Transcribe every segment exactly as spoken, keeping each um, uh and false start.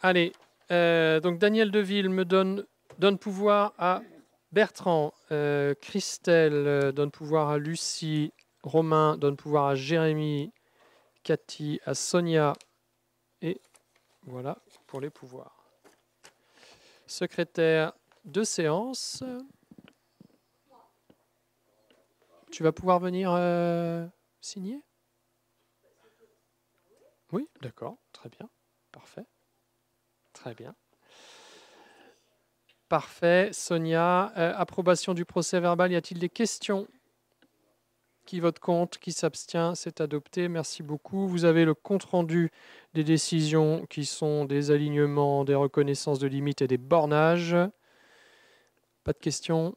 Allez, euh, donc Daniel Deville me donne, donne pouvoir à Bertrand, euh, Christelle euh, donne pouvoir à Lucie, Romain donne pouvoir à Jérémy, Cathy, à Sonia, et voilà pour les pouvoirs. Secrétaire de séance, tu vas pouvoir venir euh, signer? Oui, d'accord, très bien, parfait, très bien. Parfait, Sonia, euh, approbation du procès verbal, y a-t-il des questions? Qui vote contre, qui s'abstient, c'est adopté. Merci beaucoup. Vous avez le compte-rendu des décisions qui sont des alignements, des reconnaissances de limites et des bornages. Pas de questions?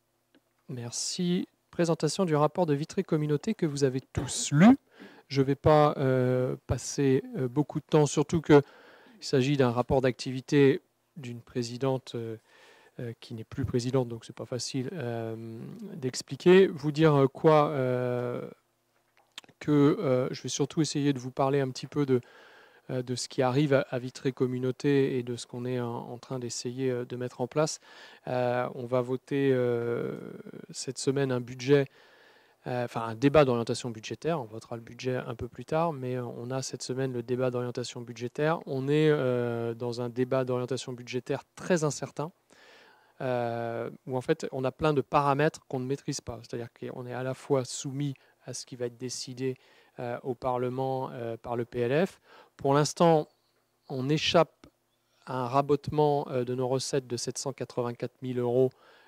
Merci. Présentation du rapport de Vitré Communauté que vous avez tous lu. Je ne vais pas euh, passer euh, beaucoup de temps, surtout qu'il s'agit d'un rapport d'activité d'une présidente euh, Euh, qui n'est plus présidente, donc c'est pas facile euh, d'expliquer. Vous dire quoi euh, que euh, je vais surtout essayer de vous parler un petit peu de, euh, de ce qui arrive à, à Vitré Communauté et de ce qu'on est en, en train d'essayer euh, de mettre en place. Euh, on va voter euh, cette semaine un budget, euh, enfin un débat d'orientation budgétaire. On votera le budget un peu plus tard, mais on a cette semaine le débat d'orientation budgétaire. On est euh, dans un débat d'orientation budgétaire très incertain. Euh, où en fait on a plein de paramètres qu'on ne maîtrise pas. C'est-à-dire qu'on est à la fois soumis à ce qui va être décidé euh, au Parlement euh, par le P L F. Pour l'instant, on échappe à un rabotement euh, de nos recettes de sept cent quatre-vingt-quatre mille euros,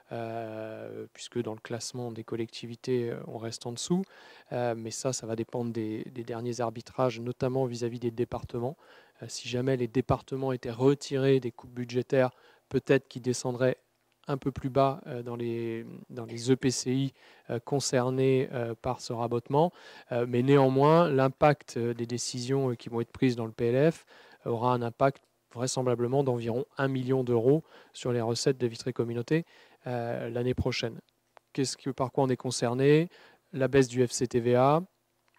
euh, puisque dans le classement des collectivités, euh, on reste en dessous. Euh, mais ça, ça va dépendre des, des derniers arbitrages, notamment vis-à-vis des départements. Euh, si jamais les départements étaient retirés des coupes budgétaires, peut-être qu'ils descendraient un peu plus bas euh, dans, les, dans les E P C I euh, concernés euh, par ce rabotement. Euh, mais néanmoins, l'impact euh, des décisions euh, qui vont être prises dans le P L F aura un impact vraisemblablement d'environ un million d'euros sur les recettes de Vitré Communauté euh, l'année prochaine. Qu'est-ce que, par quoi on est concerné? La baisse du F C T V A,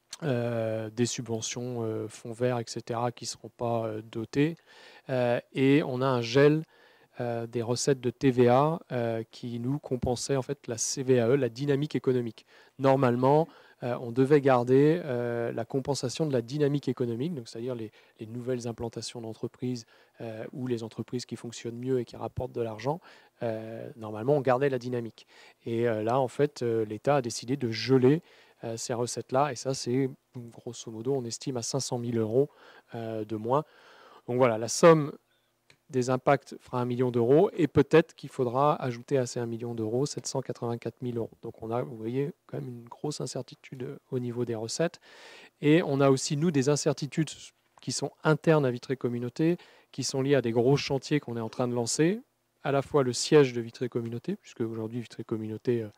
euh, des subventions euh, fonds verts, et cetera, qui ne seront pas euh, dotées. Euh, et on a un gel Euh, des recettes de T V A euh, qui nous compensaient en fait la C V A E, la dynamique économique. Normalement, euh, on devait garder euh, la compensation de la dynamique économique, donc c'est-à-dire les, les nouvelles implantations d'entreprises euh, ou les entreprises qui fonctionnent mieux et qui rapportent de l'argent. Euh, normalement, on gardait la dynamique. Et euh, là, en fait, euh, l'État a décidé de geler euh, ces recettes-là, et ça, c'est grosso modo, on estime à cinq cent mille euros euh, de moins. Donc voilà, la somme des impacts fera un million d'euros et peut-être qu'il faudra ajouter à ces un million d'euros sept cent quatre-vingt-quatre mille euros. Donc on a, vous voyez, quand même une grosse incertitude au niveau des recettes. Et on a aussi, nous, des incertitudes qui sont internes à Vitré Communauté, qui sont liées à des gros chantiers qu'on est en train de lancer, à la fois le siège de Vitré Communauté, puisque aujourd'hui Vitré Communauté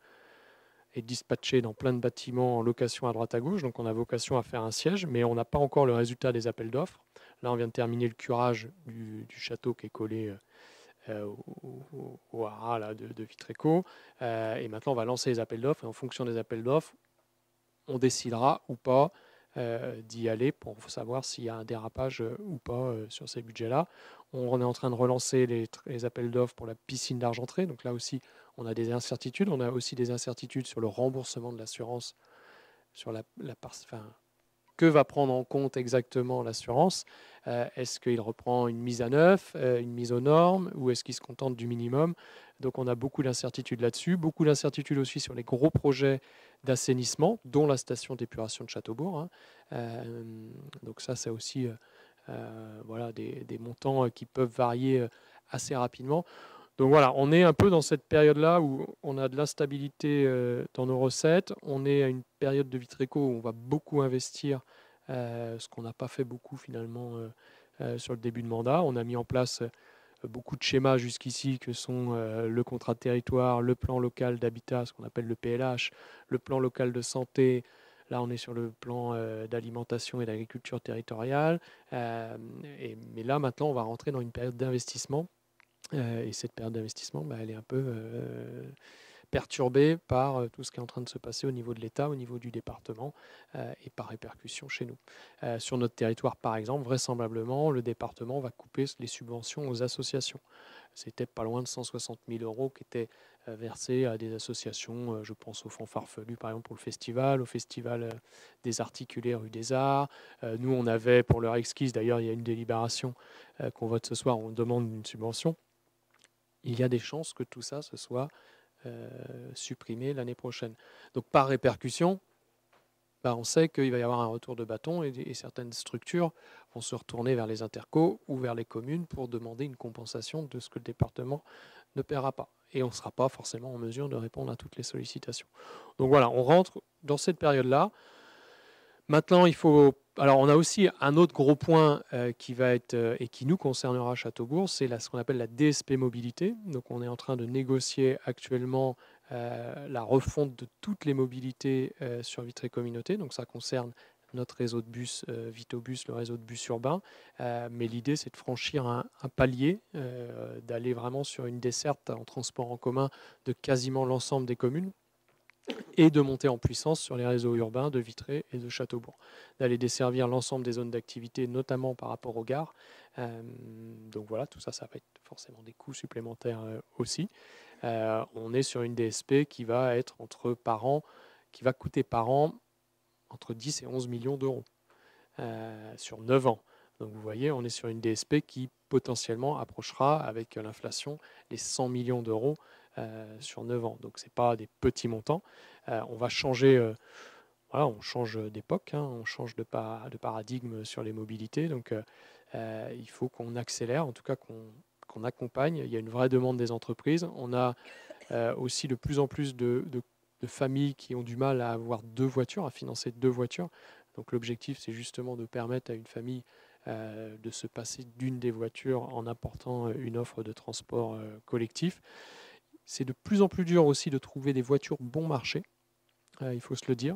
est dispatché dans plein de bâtiments en location à droite à gauche, donc on a vocation à faire un siège, mais on n'a pas encore le résultat des appels d'offres. Là, on vient de terminer le curage du, du château qui est collé euh, au, au, au haras là, de, de Vitreco. Euh, et maintenant, on va lancer les appels d'offres. Et en fonction des appels d'offres, on décidera ou pas euh, d'y aller pour savoir s'il y a un dérapage euh, ou pas euh, sur ces budgets-là. On, on est en train de relancer les, les appels d'offres pour la piscine d'Argentré. Donc là aussi, on a des incertitudes. On a aussi des incertitudes sur le remboursement de l'assurance, sur la, la part, enfin, que va prendre en compte exactement l'assurance? euh, Est-ce qu'il reprend une mise à neuf, euh, une mise aux normes, ou est-ce qu'il se contente du minimum? Donc on a beaucoup d'incertitudes là-dessus, beaucoup d'incertitudes aussi sur les gros projets d'assainissement, dont la station d'épuration de Châteaubourg. Hein. Euh, donc ça, c'est aussi euh, euh, voilà, des, des montants qui peuvent varier assez rapidement. Donc voilà, on est un peu dans cette période-là où on a de l'instabilité euh, dans nos recettes. On est à une période de Vitreco où on va beaucoup investir, euh, ce qu'on n'a pas fait beaucoup finalement euh, euh, sur le début de mandat. On a mis en place euh, beaucoup de schémas jusqu'ici que sont euh, le contrat de territoire, le plan local d'habitat, ce qu'on appelle le P L H, le plan local de santé. Là, on est sur le plan euh, d'alimentation et d'agriculture territoriale. Euh, et, mais là, maintenant, on va rentrer dans une période d'investissement. Euh, et cette période d'investissement, bah, elle est un peu euh, perturbé par euh, tout ce qui est en train de se passer au niveau de l'État, au niveau du département euh, et par répercussion chez nous. Euh, sur notre territoire, par exemple, vraisemblablement, le département va couper les subventions aux associations. C'était pas loin de cent soixante mille euros qui étaient euh, versés à des associations, euh, je pense au Fonds Farfelu, par exemple, pour le festival, au Festival euh, des Articulés rue des Arts. Euh, nous, on avait, pour leur exquise, d'ailleurs, il y a une délibération euh, qu'on vote ce soir, on demande une subvention. Il y a des chances que tout ça se soit euh, supprimé l'année prochaine. Donc, par répercussion, bah, on sait qu'il va y avoir un retour de bâton et, et certaines structures vont se retourner vers les intercos ou vers les communes pour demander une compensation de ce que le département ne paiera pas. Et on ne sera pas forcément en mesure de répondre à toutes les sollicitations. Donc voilà, on rentre dans cette période-là. Maintenant, il faut. Alors, on a aussi un autre gros point euh, qui va être euh, et qui nous concernera à Châteaubourg, c'est ce qu'on appelle la D S P mobilité. Donc, on est en train de négocier actuellement euh, la refonte de toutes les mobilités euh, sur Vitré Communauté. Donc, ça concerne notre réseau de bus, euh, Vitobus, le réseau de bus urbain. Euh, mais l'idée, c'est de franchir un, un palier, euh, d'aller vraiment sur une desserte en transport en commun de quasiment l'ensemble des communes, et de monter en puissance sur les réseaux urbains de Vitré et de Châteaubourg, d'aller desservir l'ensemble des zones d'activité, notamment par rapport aux gares. Euh, donc voilà, tout ça, ça va être forcément des coûts supplémentaires euh, aussi. Euh, on est sur une D S P qui va être entre par an, qui va coûter par an entre dix et onze millions d'euros euh, sur neuf ans. Donc vous voyez, on est sur une D S P qui potentiellement approchera avec l'inflation les cent millions d'euros euh, sur neuf ans. Donc ce n'est pas des petits montants. Euh, on va changer, euh, voilà, on change d'époque, hein, on change de, par, de paradigme sur les mobilités. Donc euh, euh, il faut qu'on accélère, en tout cas qu'on qu'on accompagne. Il y a une vraie demande des entreprises. On a euh, aussi de plus en plus de, de, de familles qui ont du mal à avoir deux voitures, à financer deux voitures. Donc l'objectif, c'est justement de permettre à une famille euh, de se passer d'une des voitures en apportant une offre de transport euh, collectif. C'est de plus en plus dur aussi de trouver des voitures bon marché, euh, il faut se le dire.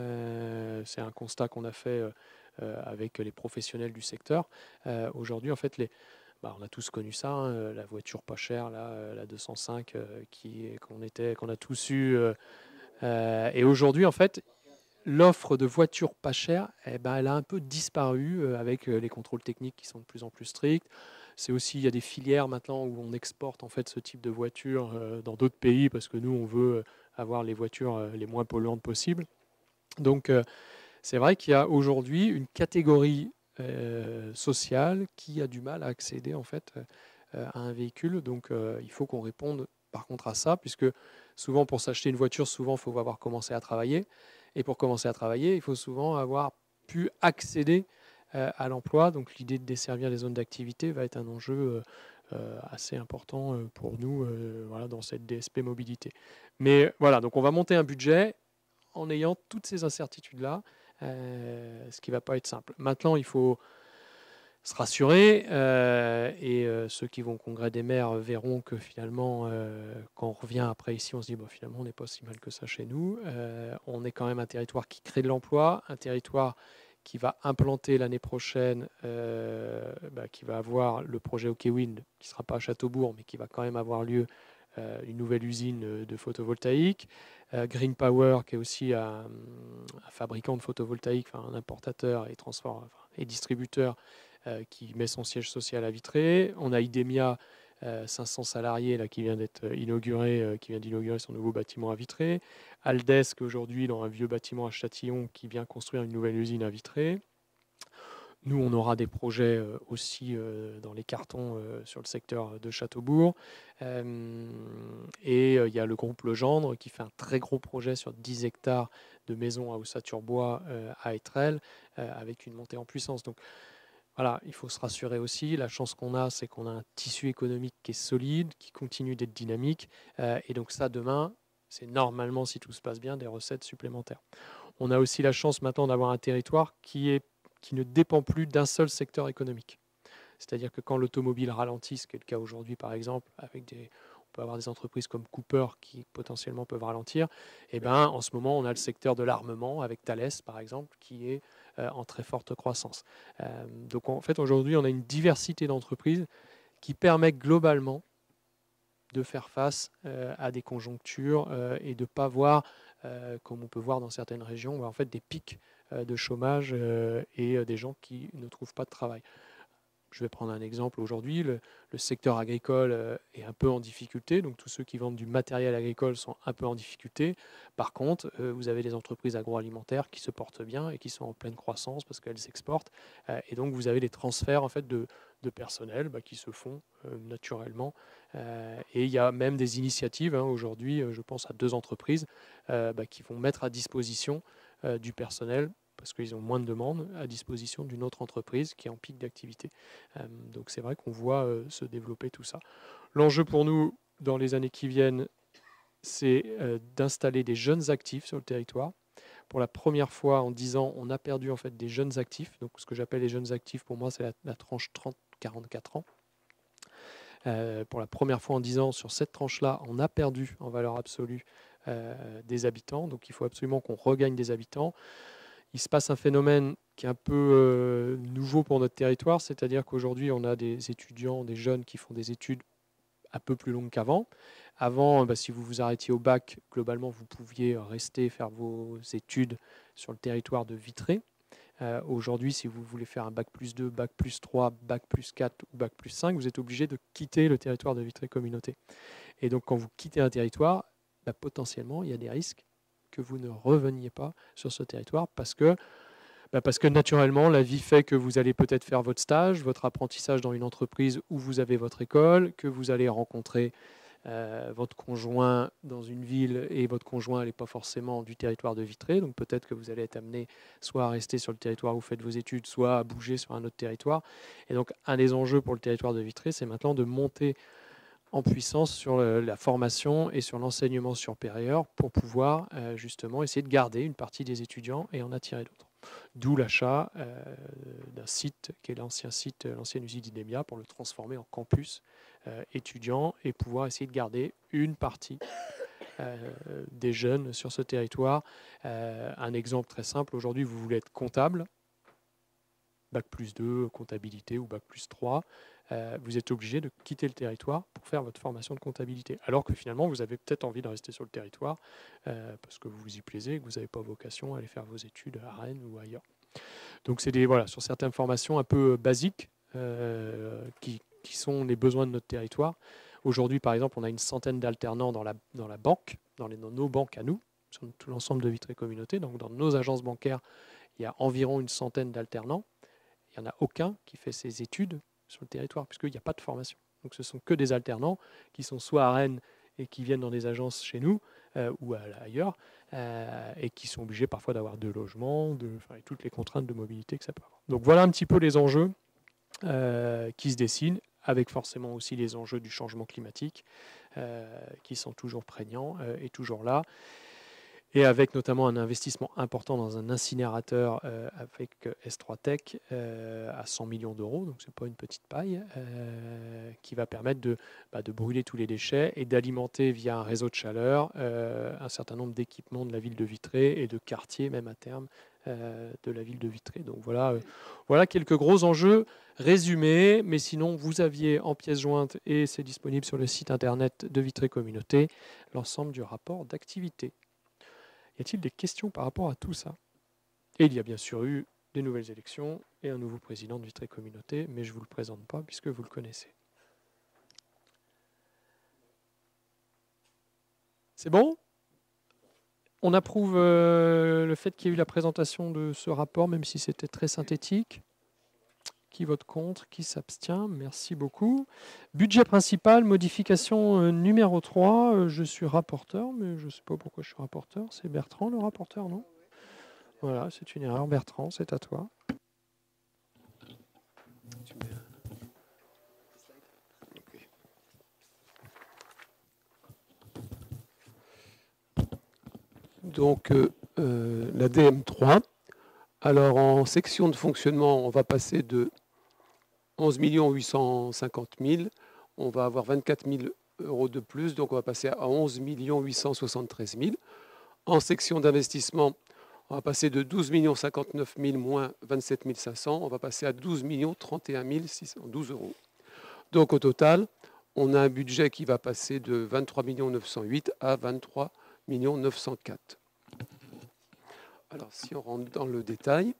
Euh, c'est un constat qu'on a fait euh, avec les professionnels du secteur. Euh, aujourd'hui, en fait, les, bah, on a tous connu ça, hein, la voiture pas chère, là, la deux cent cinq, euh, qui, qu'on était, qu'on a tous eu. Euh, euh, et aujourd'hui, en fait, l'offre de voitures pas chères, eh ben, elle a un peu disparu euh, avec euh, les contrôles techniques qui sont de plus en plus stricts. C'est aussi, il y a des filières maintenant où on exporte en fait ce type de voitures euh, dans d'autres pays parce que nous, on veut avoir les voitures euh, les moins polluantes possibles. Donc, euh, c'est vrai qu'il y a aujourd'hui une catégorie euh, sociale qui a du mal à accéder en fait euh, à un véhicule. Donc, euh, il faut qu'on réponde par contre à ça, puisque souvent pour s'acheter une voiture, souvent il faut avoir commencé à travailler. Et pour commencer à travailler, il faut souvent avoir pu accéder euh, à l'emploi. Donc, l'idée de desservir les zones d'activité va être un enjeu euh, euh, assez important euh, pour nous euh, voilà, dans cette D S P mobilité. Mais voilà, donc on va monter un budget en ayant toutes ces incertitudes-là, euh, ce qui ne va pas être simple. Maintenant, il faut se rassurer, euh, et euh, ceux qui vont au congrès des maires verront que finalement, euh, quand on revient après ici, on se dit, bon, finalement, on n'est pas si mal que ça chez nous. Euh, on est quand même un territoire qui crée de l'emploi, un territoire qui va implanter l'année prochaine, euh, bah, qui va avoir le projet OkWind, qui ne sera pas à Châteaubourg, mais qui va quand même avoir lieu, euh, une nouvelle usine de photovoltaïque. Euh, Green Power, qui est aussi un, un fabricant de photovoltaïque, enfin, un importateur et, transfort, enfin, et distributeur, euh, qui met son siège social à Vitré. On a Idemia, euh, cinq cents salariés là, qui vient d'être inauguré, euh, qui vient d'inaugurer son nouveau bâtiment à Vitré. Aldes, aujourd'hui, dans un vieux bâtiment à Châtillon, qui vient construire une nouvelle usine à Vitré. Nous, on aura des projets euh, aussi euh, dans les cartons euh, sur le secteur de Châteaubourg. Euh, et euh, il y a le groupe Legendre qui fait un très gros projet sur dix hectares de maisons à Ossature-Bois euh, à Étrelles, euh, avec une montée en puissance. Donc voilà, il faut se rassurer aussi. La chance qu'on a, c'est qu'on a un tissu économique qui est solide, qui continue d'être dynamique. Euh, et donc ça, demain, c'est normalement, si tout se passe bien, des recettes supplémentaires. On a aussi la chance maintenant d'avoir un territoire qui est qui ne dépend plus d'un seul secteur économique. C'est-à-dire que quand l'automobile ralentit, ce qui est le cas aujourd'hui par exemple, avec des, on peut avoir des entreprises comme Cooper qui potentiellement peuvent ralentir, et ben, en ce moment on a le secteur de l'armement avec Thales par exemple qui est euh, en très forte croissance. Euh, donc en fait aujourd'hui on a une diversité d'entreprises qui permet globalement de faire face euh, à des conjonctures euh, et de ne pas voir, euh, comme on peut voir dans certaines régions, en fait, des pics euh, de chômage euh, et euh, des gens qui ne trouvent pas de travail. Je vais prendre un exemple aujourd'hui. Le, le secteur agricole euh, est un peu en difficulté. Donc, tous ceux qui vendent du matériel agricole sont un peu en difficulté. Par contre, euh, vous avez des entreprises agroalimentaires qui se portent bien et qui sont en pleine croissance parce qu'elles s'exportent. Euh, et donc, vous avez des transferts en fait, de, de personnel bah, qui se font euh, naturellement. Euh, et il y a même des initiatives. Hein, aujourd'hui, euh, je pense à deux entreprises euh, bah, qui vont mettre à disposition euh, du personnel parce qu'ils ont moins de demandes, à disposition d'une autre entreprise qui est en pic d'activité. Euh, donc c'est vrai qu'on voit euh, se développer tout ça. L'enjeu pour nous, dans les années qui viennent, c'est euh, d'installer des jeunes actifs sur le territoire. Pour la première fois en dix ans, on a perdu en fait des jeunes actifs. Donc ce que j'appelle les jeunes actifs, pour moi, c'est la, la tranche trente à quarante-quatre ans. Euh, pour la première fois en dix ans, sur cette tranche-là, on a perdu en valeur absolue euh, des habitants. Donc il faut absolument qu'on regagne des habitants. Il se passe un phénomène qui est un peu euh, nouveau pour notre territoire, c'est-à-dire qu'aujourd'hui, on a des étudiants, des jeunes qui font des études un peu plus longues qu'avant. Avant, bah, si vous vous arrêtiez au bac, globalement, vous pouviez rester faire vos études sur le territoire de Vitré. Euh, aujourd'hui, si vous voulez faire un bac plus deux, bac plus trois, bac plus quatre ou bac plus cinq, vous êtes obligé de quitter le territoire de Vitré Communauté. Et donc, quand vous quittez un territoire, bah, potentiellement, il y a des risques que vous ne reveniez pas sur ce territoire parce que, bah parce que naturellement, la vie fait que vous allez peut-être faire votre stage, votre apprentissage dans une entreprise où vous avez votre école, que vous allez rencontrer euh, votre conjoint dans une ville et votre conjoint n'est pas forcément du territoire de Vitré. Donc peut-être que vous allez être amené soit à rester sur le territoire où vous faites vos études, soit à bouger sur un autre territoire. Et donc un des enjeux pour le territoire de Vitré, c'est maintenant de monter en puissance sur la formation et sur l'enseignement supérieur pour pouvoir euh, justement essayer de garder une partie des étudiants et en attirer d'autres. D'où l'achat euh, d'un site qui est l'ancien site, l'ancienne usine d'Idemia pour le transformer en campus euh, étudiant et pouvoir essayer de garder une partie euh, des jeunes sur ce territoire. Euh, un exemple très simple, aujourd'hui vous voulez être comptable, bac plus deux, comptabilité ou bac plus trois, euh, vous êtes obligé de quitter le territoire pour faire votre formation de comptabilité. Alors que finalement, vous avez peut-être envie de rester sur le territoire euh, parce que vous vous y plaisez et que vous n'avez pas vocation à aller faire vos études à Rennes ou ailleurs. Donc c'est des, voilà, sur certaines formations un peu basiques euh, qui, qui sont les besoins de notre territoire. Aujourd'hui, par exemple, on a une centaine d'alternants dans la, dans la banque, dans, les, dans nos banques à nous, sur tout l'ensemble de Vitré Communauté. Donc dans nos agences bancaires, il y a environ une centaine d'alternants. Il n'y en a aucun qui fait ses études sur le territoire, puisqu'il n'y a pas de formation. Donc ce sont que des alternants qui sont soit à Rennes et qui viennent dans des agences chez nous euh, ou à, ailleurs, euh, et qui sont obligés parfois d'avoir deux logements, de, enfin, et toutes les contraintes de mobilité que ça peut avoir. Donc voilà un petit peu les enjeux euh, qui se dessinent, avec forcément aussi les enjeux du changement climatique, euh, qui sont toujours prégnants euh, et toujours là. Et avec notamment un investissement important dans un incinérateur euh, avec S trois Tech euh, à cent millions d'euros, donc ce n'est pas une petite paille, euh, qui va permettre de, bah, de brûler tous les déchets et d'alimenter via un réseau de chaleur euh, un certain nombre d'équipements de la ville de Vitré et de quartiers même à terme euh, de la ville de Vitré. Donc voilà, euh, voilà quelques gros enjeux résumés, mais sinon vous aviez en pièce jointe, et c'est disponible sur le site internet de Vitré Communauté, l'ensemble du rapport d'activité. Y a-t-il des questions par rapport à tout ça? Et il y a bien sûr eu des nouvelles élections et un nouveau président de Vitré Communauté, mais je ne vous le présente pas puisque vous le connaissez. C'est bon? On approuve euh, le fait qu'il y ait eu la présentation de ce rapport, même si c'était très synthétique. Qui vote contre? Qui s'abstient? Merci beaucoup. Budget principal, modification euh, numéro trois. Euh, je suis rapporteur, mais je ne sais pas pourquoi je suis rapporteur. C'est Bertrand le rapporteur, non? Voilà, c'est une erreur. Bertrand, c'est à toi. Donc, euh, euh, la D M trois. Alors, en section de fonctionnement, on va passer de onze millions huit cent cinquante mille. On va avoir vingt-quatre mille euros de plus, donc on va passer à onze millions huit cent soixante-treize mille. En section d'investissement, on va passer de douze millions cinquante-neuf mille moins vingt-sept mille cinq cents. On va passer à douze millions trente et un mille six cent douze euros. Donc, au total, on a un budget qui va passer de vingt-trois millions neuf cent huit à vingt-trois millions neuf cent quatre. Alors, si on rentre dans le détail,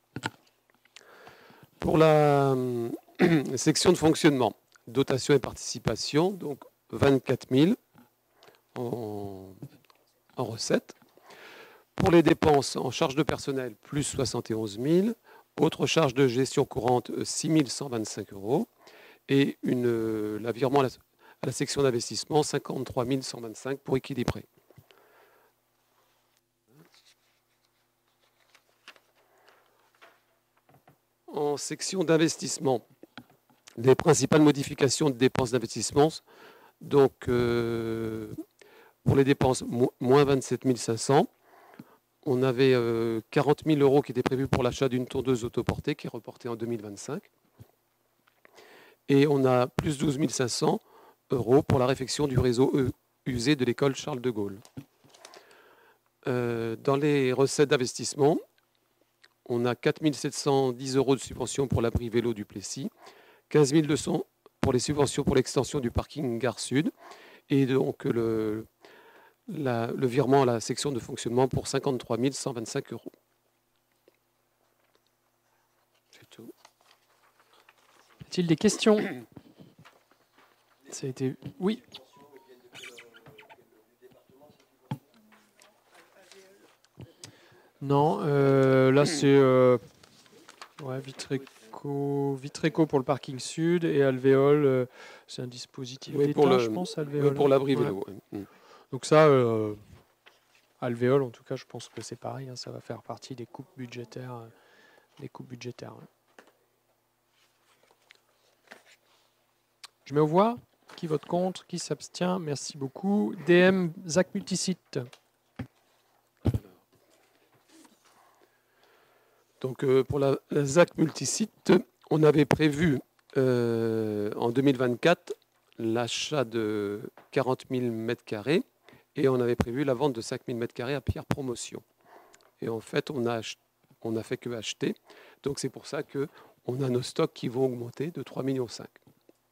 pour la euh, section de fonctionnement, dotation et participation, donc vingt-quatre mille en, en recettes. Pour les dépenses en charge de personnel, plus soixante et onze mille. Autres charges de gestion courante, six mille cent vingt-cinq euros. Et une, la virement à la, à la section d'investissement, cinquante-trois mille cent vingt-cinq pour équilibrer. En section d'investissement, les principales modifications de dépenses d'investissement, donc euh, pour les dépenses, mo moins vingt-sept mille cinq cents. On avait euh, quarante mille euros qui étaient prévus pour l'achat d'une tondeuse autoportée qui est reportée en deux mille vingt-cinq. Et on a plus douze mille cinq cents euros pour la réfection du réseau usé de l'école Charles de Gaulle. Euh, dans les recettes d'investissement, on a quatre mille sept cent dix euros de subventions pour l'abri vélo du Plessis, quinze mille deux cents pour les subventions pour l'extension du parking Gare Sud, et donc le, la, le virement à la section de fonctionnement pour cinquante-trois mille cent vingt-cinq euros. C'est tout. Y a-t-il des questions? Ça a été... Oui. Non, euh, là c'est euh, ouais, Vitreco, Vitreco pour le parking sud et Alvéole, euh, c'est un dispositif Oui, d'État, pour le, je pense, Alvéole. Oui, pour l'abri ouais. vélo. Ouais. Donc ça, euh, Alvéole, en tout cas, je pense que c'est pareil, hein, ça va faire partie des coupes budgétaires. Euh, des coupes budgétaires. Ouais. Je mets aux voix. Qui vote contre? Qui s'abstient? Merci beaucoup. D M Z A C Multisite. Donc euh, pour la, la Z A C Multisite, on avait prévu euh, en deux mille vingt-quatre l'achat de quarante mille mètres carrés et on avait prévu la vente de cinq mille mètres carrés à Pierre Promotion. Et en fait, on a, on a fait que acheter. Donc c'est pour ça qu'on a nos stocks qui vont augmenter de trois virgule cinq millions.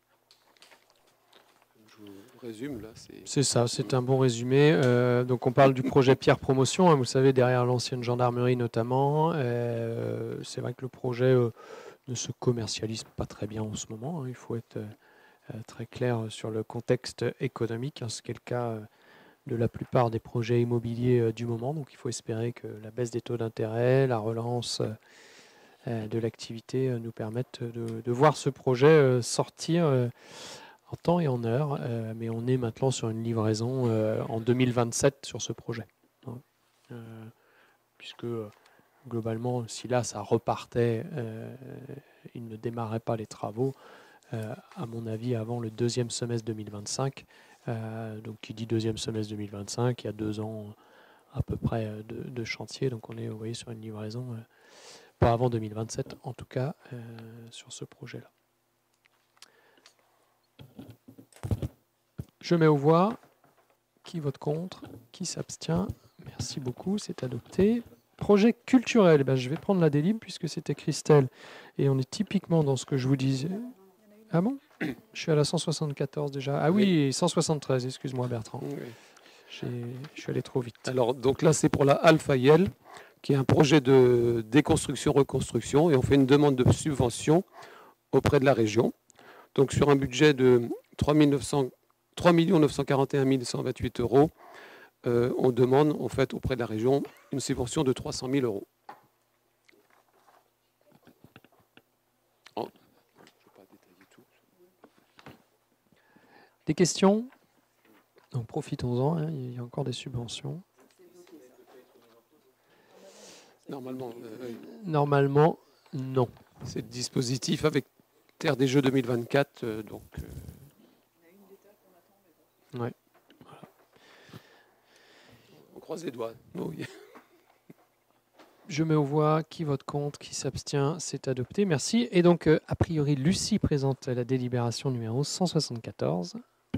Résume, là, c'est ça, c'est un bon résumé. Euh, donc on parle du projet Pierre Promotion, hein, vous savez, derrière l'ancienne gendarmerie notamment. Euh, c'est vrai que le projet euh, ne se commercialise pas très bien en ce moment. Hein, il faut être euh, très clair sur le contexte économique, hein, ce qui est le cas euh, de la plupart des projets immobiliers euh, du moment. Donc il faut espérer que la baisse des taux d'intérêt, la relance euh, de l'activité euh, nous permettent de, de voir ce projet euh, sortir euh, en temps et en heure, euh, mais on est maintenant sur une livraison euh, en deux mille vingt-sept sur ce projet. Hein. Euh, puisque euh, globalement, si là ça repartait, euh, il ne démarrait pas les travaux, euh, à mon avis, avant le deuxième semestre deux mille vingt-cinq. Euh, donc qui dit deuxième semestre deux mille vingt-cinq, il y a deux ans à peu près de, de chantier, donc on est, vous voyez, sur une livraison, euh, pas avant deux mille vingt-sept en tout cas, euh, sur ce projet-là. Je mets aux voix. Qui vote contre? Qui s'abstient? Merci beaucoup, c'est adopté. Projet culturel, eh ben, je vais prendre la délib puisque c'était Christelle. Et on est typiquement dans ce que je vous disais. Ah bon? Je suis à la cent soixante-quatorze déjà. Ah oui, cent soixante-treize, excuse-moi Bertrand. Oui. Je suis allé trop vite. Alors, donc là, c'est pour la Alpha Yel, qui est un projet de déconstruction-reconstruction. Et on fait une demande de subvention auprès de la région. Donc, sur un budget de trois millions neuf cent quarante et un mille cent vingt-huit euros, euh, on demande en fait auprès de la région une subvention de trois cent mille euros. Oh. Je vais pas détailler tout. Des questions? Donc profitons-en, hein, il y a encore des subventions. Normalement, euh, Normalement, non. C'est le dispositif avec Terre des Jeux deux mille vingt-quatre, euh, donc. Euh... Ouais. Voilà. On croise les doigts. Oui. Je mets aux voix. Qui vote contre? Qui s'abstient? C'est adopté. Merci. Et donc, euh, a priori, Lucie présente la délibération numéro cent soixante-quatorze.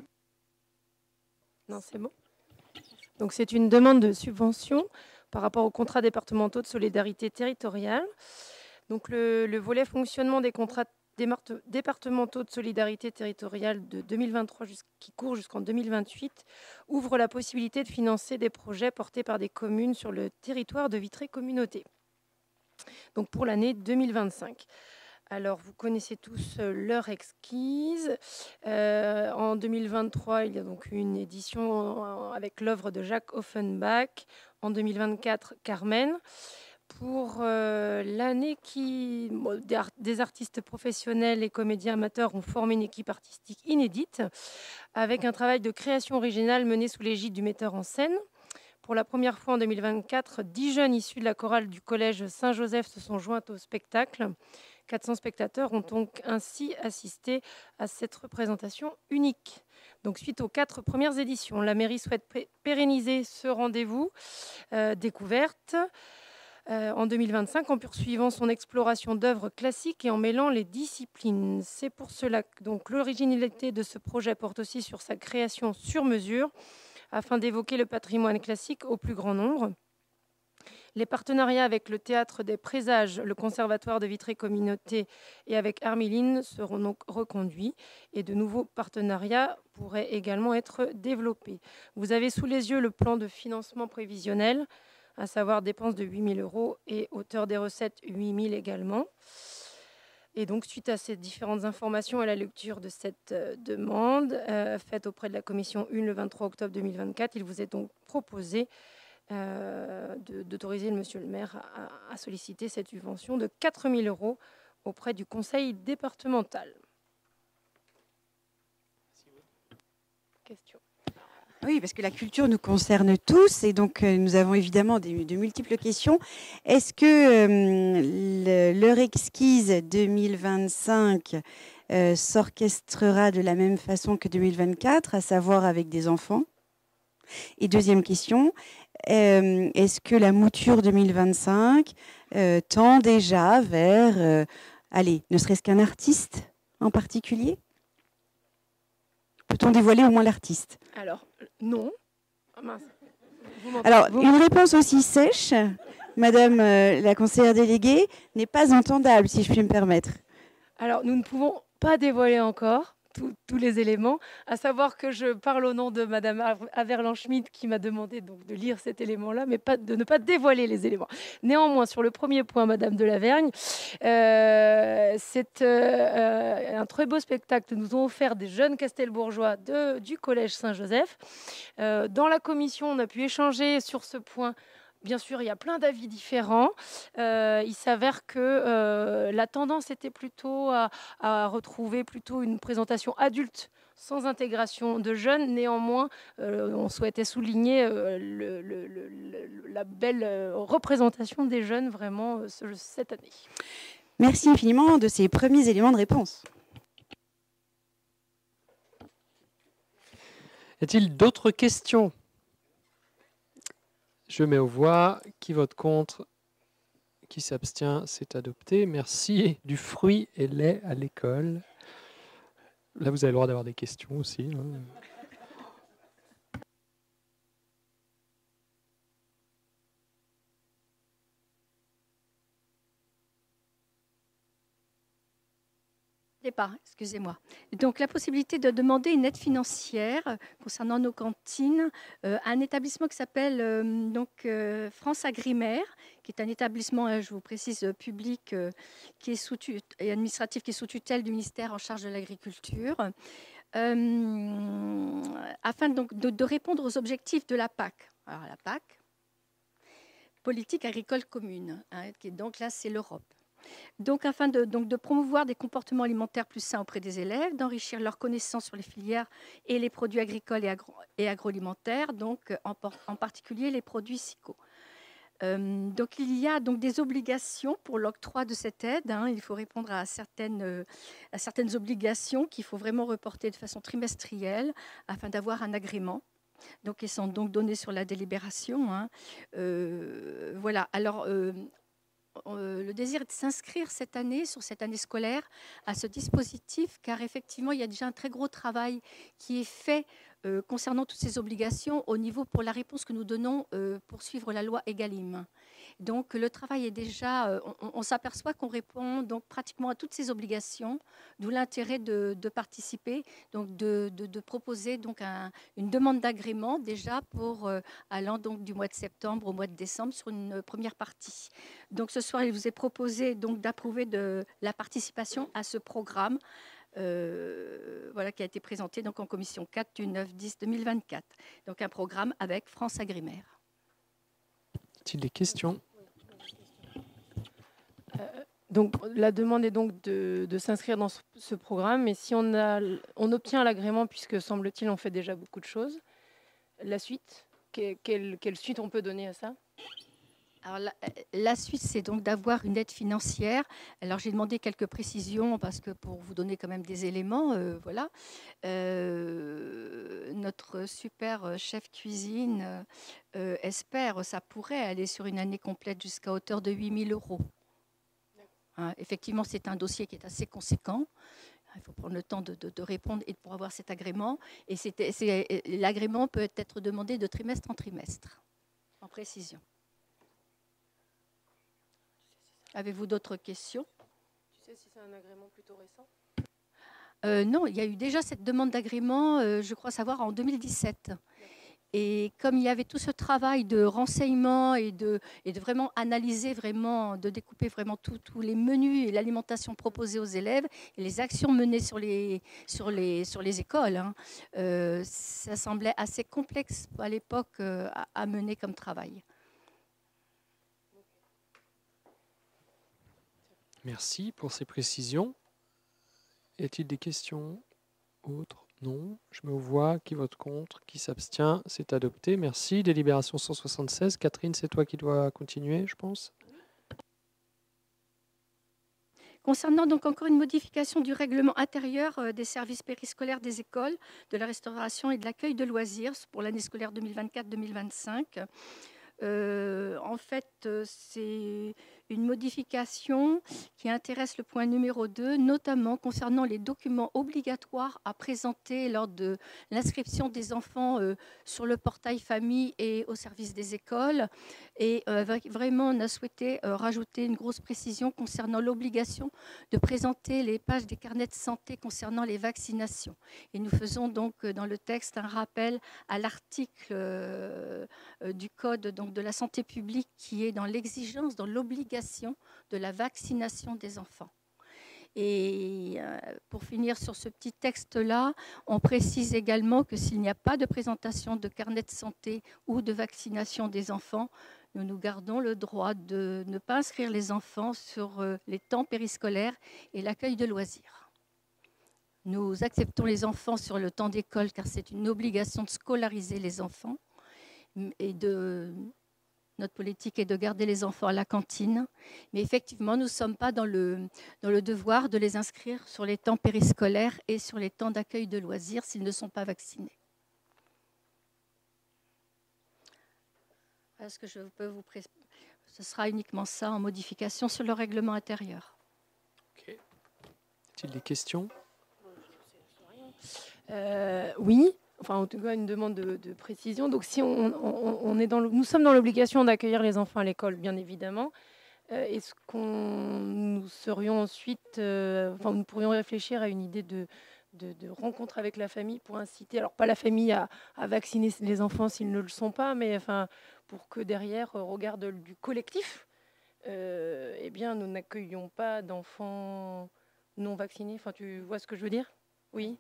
Non, c'est bon. Donc, c'est une demande de subvention par rapport aux contrats départementaux de solidarité territoriale. Donc, le, le volet fonctionnement des contrats départementaux de solidarité territoriale de deux mille vingt-trois qui court jusqu'en deux mille vingt-huit ouvre la possibilité de financer des projets portés par des communes sur le territoire de Vitré Communauté. Donc pour l'année deux mille vingt-cinq. Alors, vous connaissez tous euh, l'heure exquise. Euh, en deux mille vingt-trois, il y a donc eu une édition avec l'œuvre de Jacques Offenbach. En deux mille vingt-quatre, Carmen. Pour euh, l'année qui... Bon, des, art des artistes professionnels et comédiens amateurs ont formé une équipe artistique inédite avec un travail de création originale mené sous l'égide du metteur en scène. Pour la première fois en deux mille vingt-quatre, dix jeunes issus de la chorale du collège Saint-Joseph se sont joints au spectacle. quatre cents spectateurs ont donc ainsi assisté à cette représentation unique. Donc, suite aux quatre premières éditions, la mairie souhaite pérenniser ce rendez-vous euh, découverte euh, en deux mille vingt-cinq en poursuivant son exploration d'œuvres classiques et en mêlant les disciplines. C'est pour cela que donc, l'originalité de ce projet porte aussi sur sa création sur mesure afin d'évoquer le patrimoine classique au plus grand nombre. Les partenariats avec le Théâtre des Présages, le Conservatoire de Vitré Communauté et avec Arméline seront donc reconduits et de nouveaux partenariats pourraient également être développés. Vous avez sous les yeux le plan de financement prévisionnel, à savoir dépenses de huit mille euros et hauteur des recettes huit mille également. Et donc, suite à ces différentes informations et à la lecture de cette euh, demande euh, faite auprès de la commission un le vingt-trois octobre deux mille vingt-quatre, il vous est donc proposé euh, d'autoriser le monsieur le maire à, à solliciter cette subvention de quatre mille euros auprès du conseil départemental. Question. Oui, parce que la culture nous concerne tous et donc euh, nous avons évidemment des, de multiples questions. Est-ce que euh, l'heure exquise deux mille vingt-cinq euh, s'orchestrera de la même façon que deux mille vingt-quatre, à savoir avec des enfants? Et deuxième question, euh, est-ce que la mouture deux mille vingt-cinq euh, tend déjà vers, euh, allez, ne serait-ce qu'un artiste en particulier? Peut-on dévoiler au moins l'artiste? Alors, non. Oh, mince. Alors, une réponse aussi sèche, Madame euh, la conseillère déléguée, n'est pas entendable, si je puis me permettre. Alors, nous ne pouvons pas dévoiler encore tous les éléments, à savoir que je parle au nom de Madame Averland-Schmidt qui m'a demandé donc de lire cet élément-là, mais pas, de ne pas dévoiler les éléments. Néanmoins, sur le premier point, Madame de Lavergne, euh, c'est euh, un très beau spectacle que nous ont offert des jeunes castelbourgeois de, du Collège Saint-Joseph. Euh, dans la commission, on a pu échanger sur ce point. Bien sûr, il y a plein d'avis différents. Euh, il s'avère que euh, la tendance était plutôt à, à retrouver plutôt une présentation adulte sans intégration de jeunes. Néanmoins, euh, on souhaitait souligner euh, le, le, le, le, la belle représentation des jeunes vraiment euh, ce, cette année. Merci infiniment de ces premiers éléments de réponse. Y a-t-il d'autres questions ? Je mets aux voix. Qui vote contre? Qui s'abstient? C'est adopté. Merci. Du fruit et lait à l'école. Là, vous avez le droit d'avoir des questions aussi. Hein. Pas, excusez-moi. Donc la possibilité de demander une aide financière concernant nos cantines euh, à un établissement qui s'appelle euh, donc euh, France Agrimaire, qui est un établissement, euh, je vous précise, euh, public euh, qui est sous et administratif qui est sous tutelle du ministère en charge de l'agriculture, euh, afin donc de, de répondre aux objectifs de la P A C. Alors la P A C, politique agricole commune, hein, qui est, donc là c'est l'Europe. Donc, afin de, donc, de promouvoir des comportements alimentaires plus sains auprès des élèves, d'enrichir leurs connaissances sur les filières et les produits agricoles et, agro et agroalimentaires, donc en, en particulier les produits S I C O. Euh, donc, il y a donc des obligations pour l'octroi de cette aide. Hein. Il faut répondre à certaines, euh, à certaines obligations qu'il faut vraiment reporter de façon trimestrielle afin d'avoir un agrément. Donc, ils sont donc donnés sur la délibération. Hein. Euh, voilà. Alors, euh, Euh, le désir est de s'inscrire cette année, sur cette année scolaire, à ce dispositif, car effectivement, il y a déjà un très gros travail qui est fait euh, concernant toutes ces obligations au niveau pour la réponse que nous donnons euh, pour suivre la loi Egalim. Donc le travail est déjà, euh, on, on s'aperçoit qu'on répond donc pratiquement à toutes ces obligations, d'où l'intérêt de, de participer, donc de, de, de proposer donc un, une demande d'agrément déjà pour euh, allant donc du mois de septembre au mois de décembre sur une première partie. Donc ce soir, il vous est proposé donc d'approuver de la participation à ce programme. Euh, voilà, qui a été présenté donc en commission quatre du neuf dix deux mille vingt-quatre. Donc un programme avec France Agrimaire. Y a-t-il des questions? euh, Donc la demande est donc de, de s'inscrire dans ce, ce programme, mais si on, a, on obtient l'agrément, puisque semble-t-il on fait déjà beaucoup de choses, la suite, que, quelle, quelle suite on peut donner à ça? Alors la, la suite, c'est donc d'avoir une aide financière. Alors j'ai demandé quelques précisions parce que pour vous donner quand même des éléments, euh, voilà. Euh, notre super chef cuisine euh, espère, ça pourrait aller sur une année complète jusqu'à hauteur de huit mille euros. Hein, effectivement, c'est un dossier qui est assez conséquent. Il faut prendre le temps de, de, de répondre et pour avoir cet agrément. Et c'est, c'est, l'agrément peut être demandé de trimestre en trimestre, en précision. Avez-vous d'autres questions? Tu sais si c'est un agrément plutôt récent? euh, Non, il y a eu déjà cette demande d'agrément, euh, je crois savoir, en deux mille dix-sept. Et comme il y avait tout ce travail de renseignement et de, et de vraiment analyser, vraiment, de découper vraiment tous les menus et l'alimentation proposée aux élèves et les actions menées sur les, sur les, sur les écoles, hein, euh, ça semblait assez complexe à l'époque euh, à, à mener comme travail. Merci pour ces précisions. Y a-t-il des questions autres? Non. Je me vois. Qui vote contre? Qui s'abstient? C'est adopté. Merci. Délibération cent soixante-seize. Catherine, c'est toi qui dois continuer, je pense. Concernant donc encore une modification du règlement intérieur euh, des services périscolaires des écoles, de la restauration et de l'accueil de loisirs pour l'année scolaire deux mille vingt-quatre deux mille vingt-cinq. Euh, en fait, euh, c'est une modification qui intéresse le point numéro deux, notamment concernant les documents obligatoires à présenter lors de l'inscription des enfants euh, sur le portail famille et au service des écoles. Et euh, vraiment, on a souhaité euh, rajouter une grosse précision concernant l'obligation de présenter les pages des carnets de santé concernant les vaccinations. Et nous faisons donc euh, dans le texte un rappel à l'article euh, euh, du Code donc, de la santé publique qui est dans l'exigence, dans l'obligation de la vaccination des enfants. Et euh, pour finir sur ce petit texte-là, on précise également que s'il n'y a pas de présentation de carnet de santé ou de vaccination des enfants, nous nous gardons le droit de ne pas inscrire les enfants sur euh, les temps périscolaires et l'accueil de loisirs. Nous acceptons les enfants sur le temps d'école car c'est une obligation de scolariser les enfants et de... Notre politique est de garder les enfants à la cantine, mais effectivement, nous ne sommes pas dans le, dans le devoir de les inscrire sur les temps périscolaires et sur les temps d'accueil de loisirs s'ils ne sont pas vaccinés. Est-ce que je peux vous pré... Ce sera uniquement ça en modification sur le règlement intérieur. Ok. Y a-t-il des questions? euh, Oui. Enfin, en tout cas, une demande de, de précision. Donc, si on, on, on est dans le, nous sommes dans l'obligation d'accueillir les enfants à l'école, bien évidemment. Euh, est-ce qu'on nous serions ensuite, euh, enfin, nous pourrions réfléchir à une idée de, de, de rencontre avec la famille pour inciter, alors pas la famille à, à vacciner les enfants s'ils ne le sont pas, mais enfin, pour que derrière, au regard de, du collectif, euh, eh bien, nous n'accueillions pas d'enfants non vaccinés. Enfin, tu vois ce que je veux dire? Oui.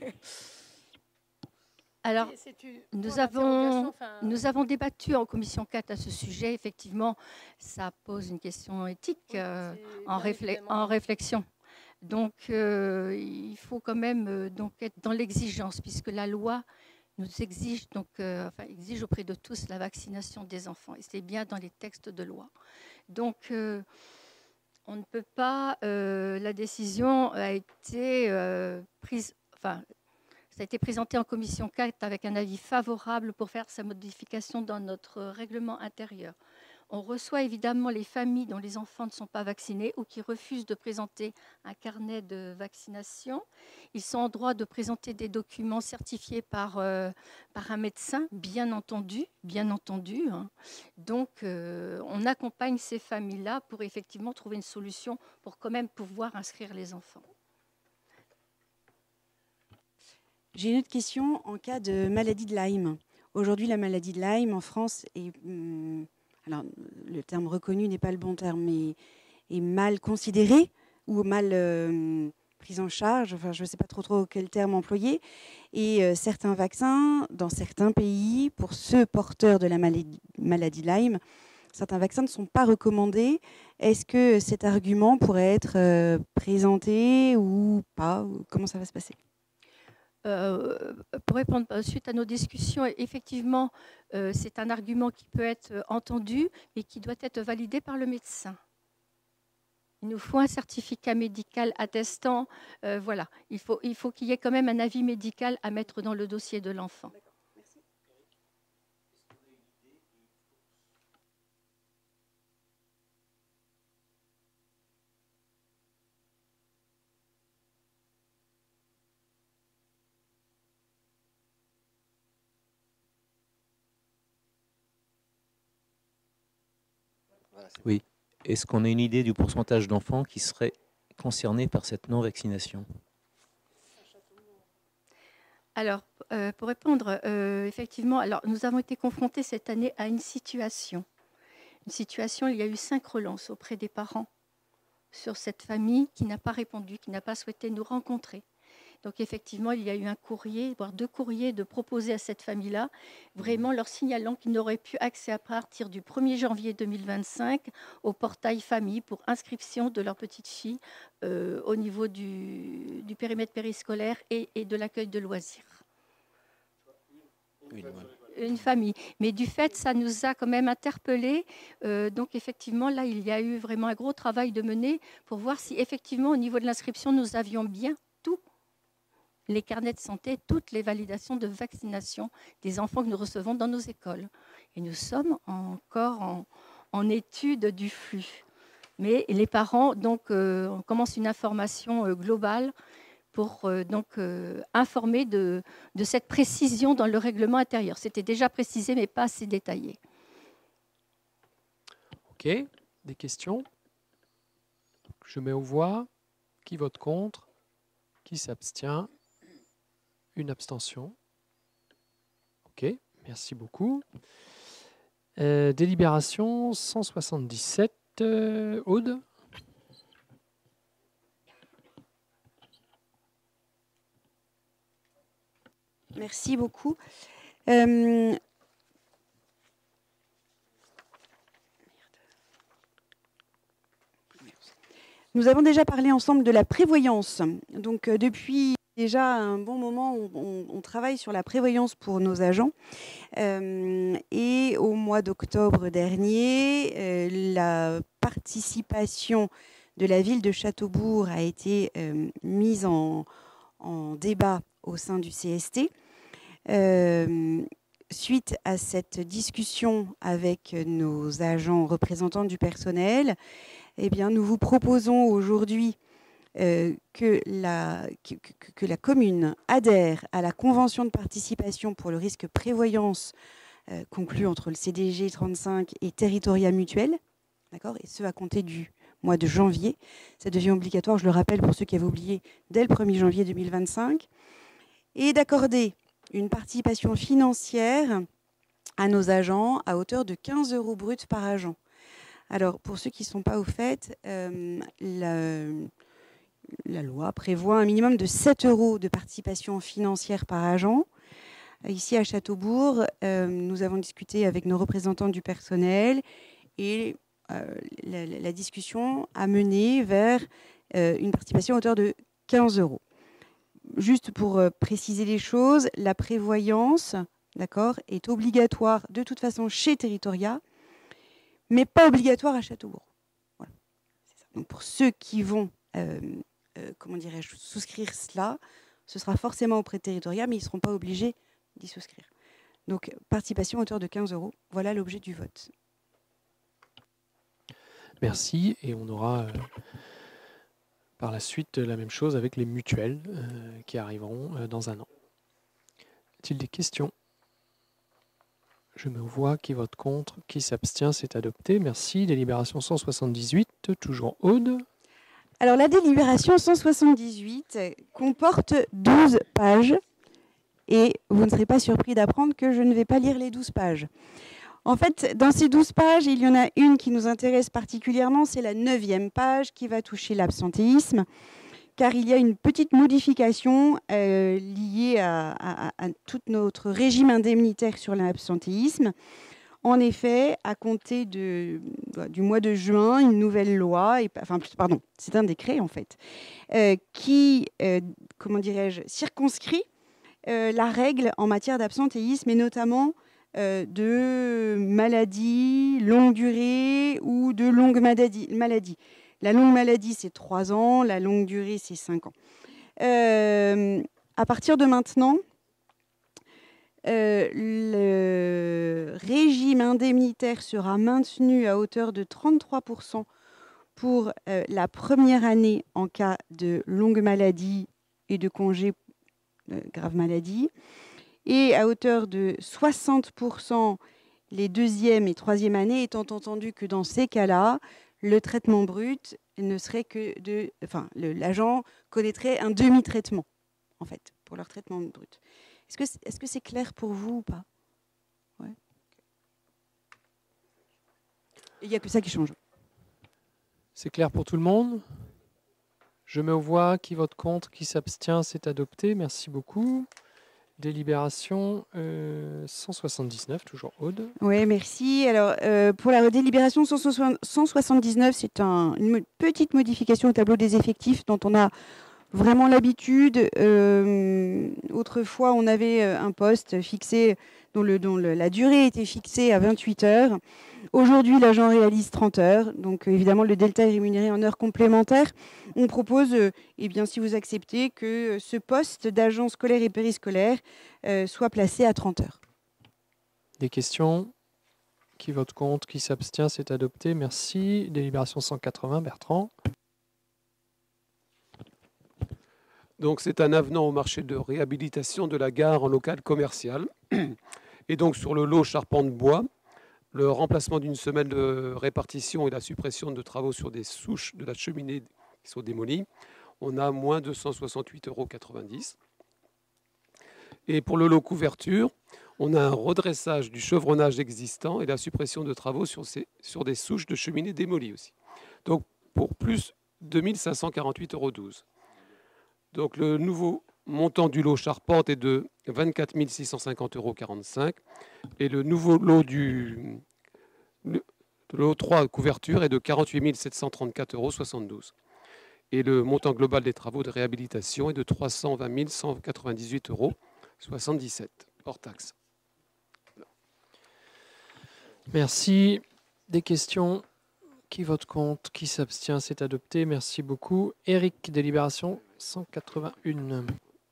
Alors, nous avons, enfin... nous avons débattu en commission quatre à ce sujet. Effectivement, ça pose une question éthique oui, euh, en, réfle- en réflexion. Donc, euh, il faut quand même euh, donc être dans l'exigence, puisque la loi nous exige, donc, euh, enfin, exige auprès de tous la vaccination des enfants. Et c'est bien dans les textes de loi. Donc, euh, on ne peut pas... Euh, la décision a été euh, prise... Enfin, ça a été présenté en commission quatre avec un avis favorable pour faire sa modification dans notre règlement intérieur. On reçoit évidemment les familles dont les enfants ne sont pas vaccinés ou qui refusent de présenter un carnet de vaccination. Ils sont en droit de présenter des documents certifiés par, euh, par un médecin, bien entendu, bien entendu. Hein. Donc, euh, on accompagne ces familles-là pour effectivement trouver une solution pour quand même pouvoir inscrire les enfants. J'ai une autre question en cas de maladie de Lyme. Aujourd'hui, la maladie de Lyme en France est, hum, alors le terme reconnu n'est pas le bon terme, mais est mal considérée ou mal euh, prise en charge. Enfin, je ne sais pas trop trop quel terme employer. Et euh, certains vaccins, dans certains pays, pour ceux porteurs de la maladie, maladie de Lyme, certains vaccins ne sont pas recommandés. Est-ce que cet argument pourrait être euh, présenté ou pas? Comment ça va se passer? Euh, pour répondre suite à nos discussions, effectivement, euh, c'est un argument qui peut être entendu, mais qui doit être validé par le médecin. Il nous faut un certificat médical attestant. Euh, voilà, il faut, il faut qu'il y ait quand même un avis médical à mettre dans le dossier de l'enfant. Oui. Est-ce qu'on a une idée du pourcentage d'enfants qui seraient concernés par cette non-vaccination? Alors, euh, pour répondre, euh, effectivement, alors, nous avons été confrontés cette année à une situation. Une situation, il y a eu cinq relances auprès des parents sur cette famille qui n'a pas répondu, qui n'a pas souhaité nous rencontrer. Donc effectivement, il y a eu un courrier, voire deux courriers de proposer à cette famille-là, vraiment leur signalant qu'ils n'auraient plus accès à partir du premier janvier deux mille vingt-cinq au portail famille pour inscription de leur petite fille euh, au niveau du, du périmètre périscolaire et, et de l'accueil de loisirs. Oui, Une famille. Mais du fait, ça nous a quand même interpellés. Euh, donc effectivement, là, il y a eu vraiment un gros travail de mener pour voir si effectivement, au niveau de l'inscription, nous avions bien tout. Les carnets de santé, toutes les validations de vaccination des enfants que nous recevons dans nos écoles. Et nous sommes encore en, en étude du flux. Mais les parents, donc, euh, on commence une information euh, globale pour euh, donc, euh, informer de, de cette précision dans le règlement intérieur. C'était déjà précisé, mais pas assez détaillé. OK. Des questions? Je mets aux voix. Qui vote contre? Qui s'abstient? Une abstention. OK, merci beaucoup. Euh, délibération cent soixante-dix-sept. Euh, Aude? Merci beaucoup. Euh, Nous avons déjà parlé ensemble de la prévoyance. Donc, euh, depuis déjà un bon moment, on, on, on travaille sur la prévoyance pour nos agents. Euh, et au mois d'octobre dernier, euh, la participation de la ville de Châteaubourg a été euh, mise en, en débat au sein du C S T. Euh, suite à cette discussion avec nos agents représentants du personnel, eh bien, nous vous proposons aujourd'hui euh, que, la, que, que, que la commune adhère à la convention de participation pour le risque prévoyance euh, conclue entre le C D G trente-cinq et Territoria Mutuelle, d'accord, et ce à compter du mois de janvier. Ça devient obligatoire, je le rappelle pour ceux qui avaient oublié, dès le premier janvier deux mille vingt-cinq, et d'accorder une participation financière à nos agents à hauteur de quinze euros bruts par agent. Alors, pour ceux qui ne sont pas au fait, euh, la, la loi prévoit un minimum de sept euros de participation financière par agent. Ici, à Châteaubourg, euh, nous avons discuté avec nos représentants du personnel et euh, la, la discussion a mené vers euh, une participation à hauteur de quinze euros. Juste pour euh, préciser les choses, la prévoyance, d'accord, est obligatoire de toute façon chez Territoria, mais pas obligatoire à Châteaubourg. Voilà. C'est ça. Donc pour ceux qui vont, euh, euh, comment dirais-je, souscrire cela, ce sera forcément auprès de Territoria, mais ils ne seront pas obligés d'y souscrire. Donc participation à hauteur de quinze euros, voilà l'objet du vote. Merci. Et on aura euh, par la suite la même chose avec les mutuelles euh, qui arriveront euh, dans un an. Y a-t-il des questions? Je me vois qui vote contre, qui s'abstient, c'est adopté. Merci. Délibération cent soixante-dix-huit, toujours Aude. Alors, la délibération cent soixante-dix-huit comporte douze pages et vous ne serez pas surpris d'apprendre que je ne vais pas lire les douze pages. En fait, dans ces douze pages, il y en a une qui nous intéresse particulièrement, c'est la neuvième page qui va toucher l'absentéisme, car il y a une petite modification euh, liée à, à, à tout notre régime indemnitaire sur l'absentéisme. En effet, à compter de, du mois de juin, une nouvelle loi, et, enfin, pardon, c'est un décret en fait, euh, qui, euh, comment dirais-je, circonscrit euh, la règle en matière d'absentéisme et notamment euh, de maladies longue durée ou de longue maladie. maladie. La longue maladie, c'est trois ans, la longue durée, c'est cinq ans. Euh, à partir de maintenant, Euh, le régime indemnitaire sera maintenu à hauteur de trente-trois pour cent pour euh, la première année en cas de longue maladie et de congé euh, grave maladie, et à hauteur de soixante pour cent les deuxième et troisième années, étant entendu que dans ces cas-là, le traitement brut ne serait que de, enfin, le, l'agent connaîtrait un demi-traitement en fait pour leur traitement brut. Est-ce que c'est, est-ce que c'est clair pour vous ou pas? Ouais. Il n'y a que ça qui change. C'est clair pour tout le monde? Je mets aux voix qui vote contre, qui s'abstient, c'est adopté. Merci beaucoup. Délibération euh, cent soixante-dix-neuf, toujours Aude. Oui, merci. Alors, euh, pour la délibération cent soixante-dix-neuf, c'est un, une petite modification au tableau des effectifs dont on a vraiment l'habitude. Euh, autrefois, on avait un poste fixé dont, le, dont le, la durée était fixée à vingt-huit heures. Aujourd'hui, l'agent réalise trente heures. Donc, évidemment, le delta est rémunéré en heures complémentaires. On propose, euh, eh bien, si vous acceptez, que ce poste d'agent scolaire et périscolaire euh, soit placé à trente heures. Des questions? Qui vote contre? Qui s'abstient? C'est adopté. Merci. Délibération cent quatre-vingts, Bertrand. Donc, c'est un avenant au marché de réhabilitation de la gare en local commercial. Et donc, sur le lot charpente-bois, le remplacement d'une semelle de répartition et la suppression de travaux sur des souches de la cheminée qui sont démolies, on a moins deux cent soixante-huit euros quatre-vingt-dix. Et pour le lot couverture, on a un redressage du chevronnage existant et la suppression de travaux sur, ces, sur des souches de cheminée démolies aussi. Donc, pour plus deux mille cinq cent quarante-huit euros douze. Donc, le nouveau montant du lot charpente est de vingt-quatre mille six cent cinquante euros quarante-cinq et le nouveau lot du le, lot trois couverture est de quarante-huit mille sept cent trente-quatre euros soixante-douze. Et le montant global des travaux de réhabilitation est de trois cent vingt mille cent quatre-vingt-dix-huit euros soixante-dix-sept, hors taxe. Merci. Des questions? Qui vote contre? Qui s'abstient? C'est adopté. Merci beaucoup. Éric, délibération cent quatre-vingt-un.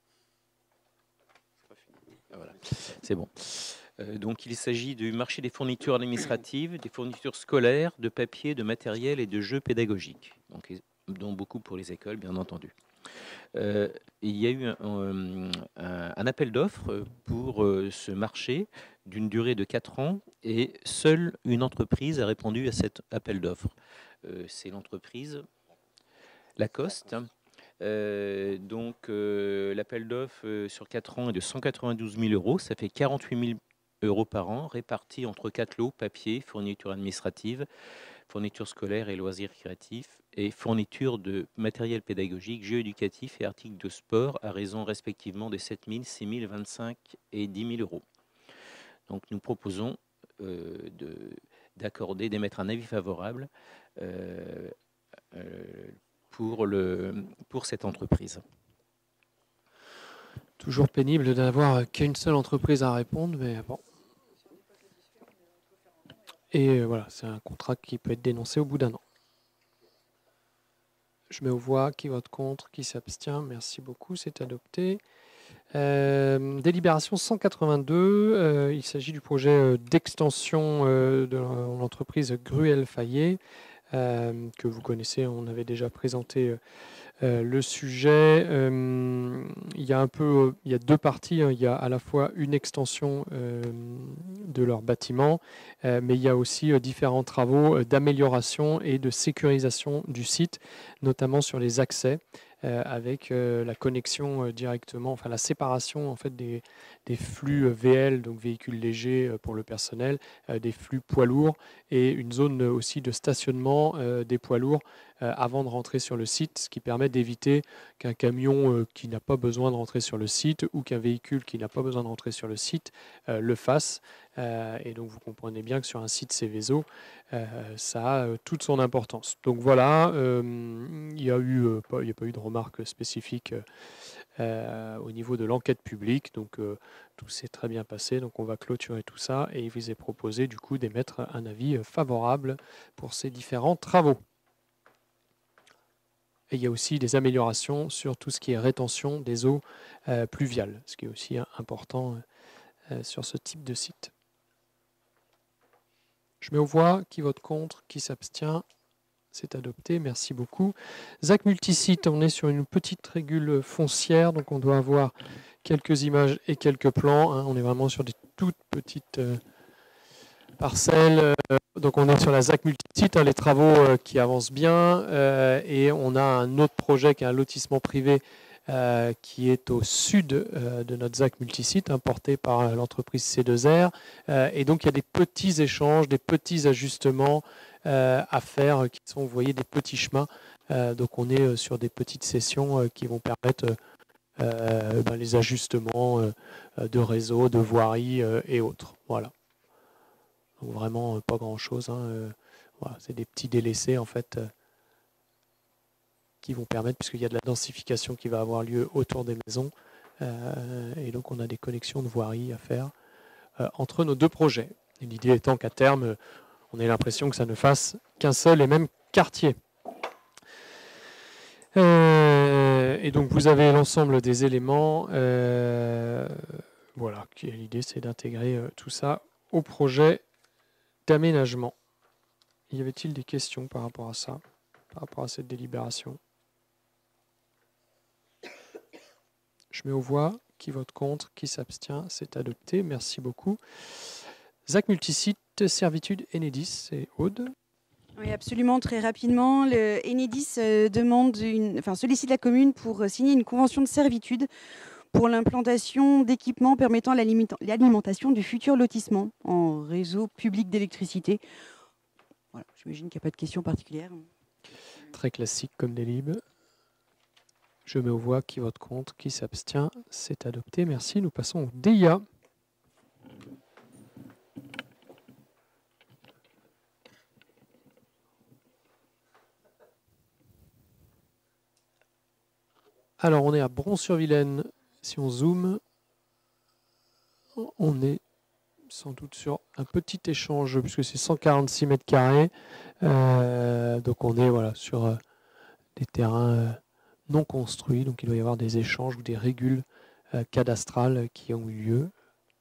Voilà, c'est bon. Euh, donc, il s'agit du marché des fournitures administratives, des fournitures scolaires, de papier, de matériel et de jeux pédagogiques. Donc, dont beaucoup pour les écoles, bien entendu. Euh, il y a eu un, un, un appel d'offres pour euh, ce marché d'une durée de quatre ans et seule une entreprise a répondu à cet appel d'offres. Euh, c'est l'entreprise Lacoste. Euh, donc, euh, l'appel d'offres euh, sur quatre ans est de cent quatre-vingt-douze mille euros. Ça fait quarante-huit mille euros par an, répartis entre quatre lots: papier, fournitures administratives, fournitures scolaires et loisirs créatifs, et fournitures de matériel pédagogique, jeux éducatifs et articles de sport, à raison respectivement de sept mille, six mille, vingt-cinq et dix mille euros. Donc, nous proposons euh, de, d'accorder, d'émettre un avis favorable euh, euh, pour, le, pour cette entreprise. Toujours pénible d'avoir qu'une seule entreprise à répondre, mais bon. Et voilà, c'est un contrat qui peut être dénoncé au bout d'un an. Je mets aux voix qui vote contre, qui s'abstient. Merci beaucoup, c'est adopté. Euh, délibération cent quatre-vingt-deux, euh, il s'agit du projet d'extension euh, de l'entreprise Gruel Fayet euh, que vous connaissez. On avait déjà présenté euh, le sujet. Euh, il y a un peu, il y a deux parties. Hein. Il y a à la fois une extension euh, de leur bâtiment, euh, mais il y a aussi euh, différents travaux euh, d'amélioration et de sécurisation du site, notamment sur les accès. Euh, avec euh, la connexion euh, directement, enfin la séparation en fait des, des flux euh, V L, donc véhicules légers euh, pour le personnel, euh, des flux poids lourds et une zone euh, aussi de stationnement euh, des poids lourds euh, avant de rentrer sur le site, ce qui permet d'éviter qu'un camion euh, qui n'a pas besoin de rentrer sur le site ou qu'un véhicule qui n'a pas besoin de rentrer sur le site euh, le fasse. Euh, et donc vous comprenez bien que sur un site Céveso, euh, ça a euh, toute son importance. Donc voilà, euh, il n'y a, eu, euh, pas, il y a pas eu de remarques spécifiques euh, au niveau de l'enquête publique. Donc euh, tout s'est très bien passé. Donc on va clôturer tout ça et il vous est proposé du coup d'émettre un avis favorable pour ces différents travaux. Et il y a aussi des améliorations sur tout ce qui est rétention des eaux euh, pluviales, ce qui est aussi important euh, sur ce type de site. Je mets aux voix. Qui vote contre, qui s'abstient. C'est adopté, merci beaucoup. Z A C Multisite, on est sur une petite régule foncière, donc on doit avoir quelques images et quelques plans. Hein. On est vraiment sur des toutes petites euh, parcelles. Euh, donc on est sur la Z A C Multisite, hein, les travaux euh, qui avancent bien. Euh, et on a un autre projet qui est un lotissement privé euh, qui est au sud euh, de notre Z A C Multisite, hein, porté par euh, l'entreprise C deux R. Euh, et donc il y a des petits échanges, des petits ajustements Euh, à faire, qui sont, vous voyez, des petits chemins. Euh, donc on est euh, sur des petites sessions euh, qui vont permettre euh, ben, les ajustements euh, de réseau, de voirie euh, et autres. Voilà. Donc vraiment euh, pas grand-chose. Hein, euh, voilà, c'est des petits délaissés en fait euh, qui vont permettre, puisqu'il y a de la densification qui va avoir lieu autour des maisons, euh, et donc on a des connexions de voirie à faire euh, entre nos deux projets. Et l'idée étant qu'à terme, euh, on ait l'impression que ça ne fasse qu'un seul et même quartier. Euh, et donc vous avez l'ensemble des éléments. Euh, voilà, l'idée c'est d'intégrer euh, tout ça au projet d'aménagement. Y avait-il des questions par rapport à ça, par rapport à cette délibération? Je mets aux voix. Qui vote contre, qui s'abstient, c'est adopté. Merci beaucoup. Z A C Multisite, Servitude, Enedis, c'est Aude. Oui, absolument, très rapidement. Le Enedis euh, demande une, enfin, sollicite la commune pour euh, signer une convention de servitude pour l'implantation d'équipements permettant l'alimentation du futur lotissement en réseau public d'électricité. Voilà, j'imagine qu'il n'y a pas de questions particulières. Très classique comme délib. Je mets aux voix. Qui vote contre, qui s'abstient, c'est adopté. Merci. Nous passons au D I A. Alors, on est à Bron-sur-Vilaine. Si on zoome, on est sans doute sur un petit échange, puisque c'est cent quarante-six mètres carrés. Euh, donc, on est voilà, sur euh, des terrains euh, non construits. Donc, il doit y avoir des échanges ou des régules euh, cadastrales qui ont eu lieu.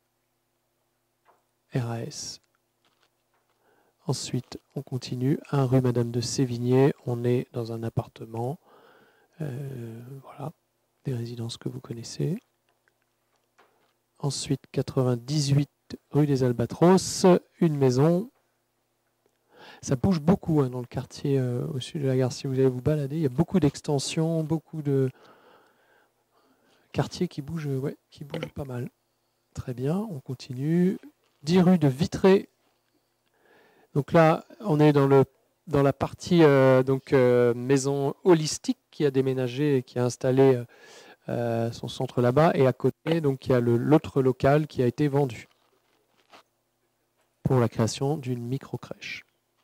R A S. Ensuite, on continue. un rue Madame de Sévigné. On est dans un appartement. Euh, voilà, des résidences que vous connaissez. Ensuite, quatre-vingt-dix-huit rue des Albatros, une maison. Ça bouge beaucoup hein, dans le quartier euh, au sud de la gare. Si vous allez vous balader, il y a beaucoup d'extensions, beaucoup de quartiers qui bougent, ouais, qui bougent pas mal. Très bien, on continue. dix rue de Vitré. Donc là, on est dans le dans la partie euh, donc, euh, maison holistique qui a déménagé et qui a installé euh, son centre là-bas. Et à côté, donc, il y a l'autre local qui a été vendu pour la création d'une micro-crèche.